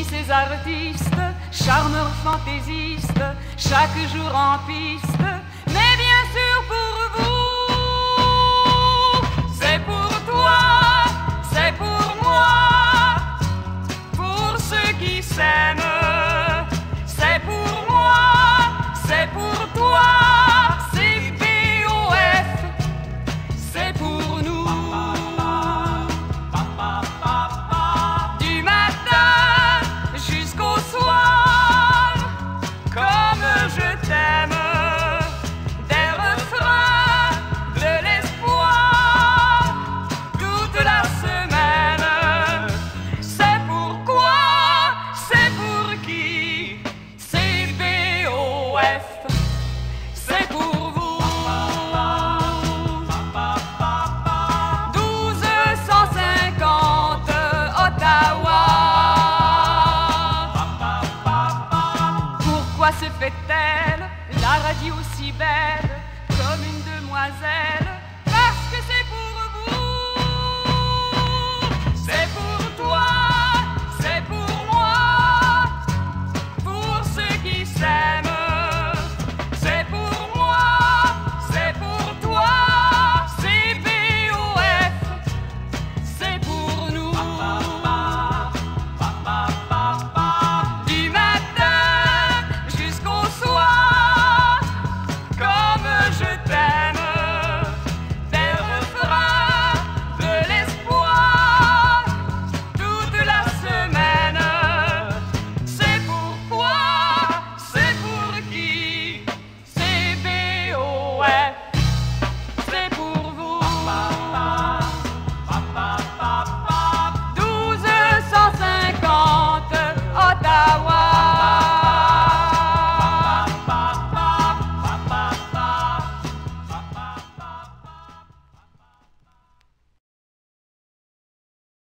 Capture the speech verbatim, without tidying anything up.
aussi ces artistes, charmeurs fantaisistes, chaque jour en piste. Mais bien sûr pour vous, c'est pour toi, c'est pour moi, pour ceux qui s'aiment. C'est pour moi, c'est pour toi, c'est B O F, c'est pour nous. Du matin jusqu'au soir, comme je t'aime, des refrains, de l'espoir, toute la semaine. C'est pourquoi, c'est pour qui, c'est B O F, c'est pour vous. douze cent cinquante Ottawa. Pourquoi se fait-elle la radio si belle?